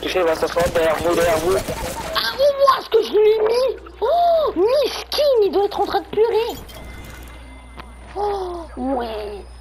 toucher, il va s'asseoir derrière vous, derrière vous. Ah, vous voir ce que je lui ai mis. Oh, miskin, il doit être en train de pleurer. Oh, ouais.